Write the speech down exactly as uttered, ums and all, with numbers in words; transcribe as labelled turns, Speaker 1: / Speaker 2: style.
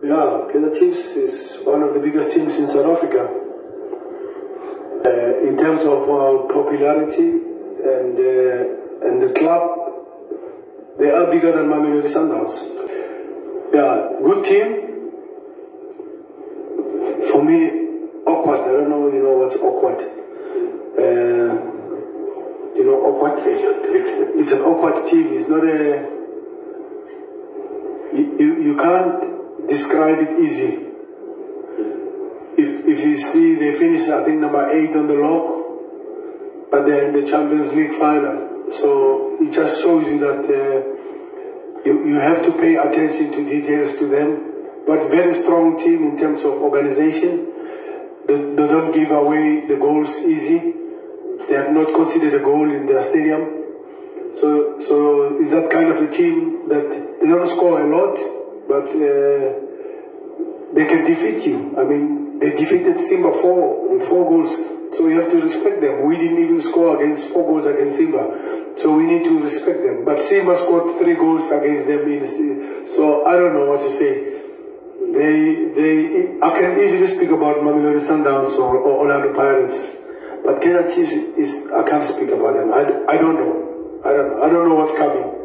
Speaker 1: Yeah, Kaizer Chiefs is one of the biggest teams in South Africa. Uh, in terms of uh, popularity and uh, and the club, they are bigger than Mamelodi Sundowns. Yeah, good team. For me, awkward. I don't know, you know what's awkward. Uh, you know, awkward. It's an awkward team. It's not a. You, you, you can't describe it easy. If, if you see they finish, I think, number eight on the log, but they're in the Champions League final. So it just shows you that uh, you, you have to pay attention to details to them. But very strong team in terms of organization. They, they don't give away the goals easy. They have not conceded a goal in their stadium. So, so it's that kind of a team that they don't score a lot, but uh, they can defeat you. I mean, they defeated Simba four with four goals, so you have to respect them. We didn't even score against four goals against Simba, so we need to respect them. But Simba scored three goals against them, in, so I don't know what to say. They, they, I can easily speak about Mamelodi Sundowns or, or Orlando Pirates, but Kaizer Chiefs is, I can't speak about them. I, I don't know. I don't know. I don't know what's coming.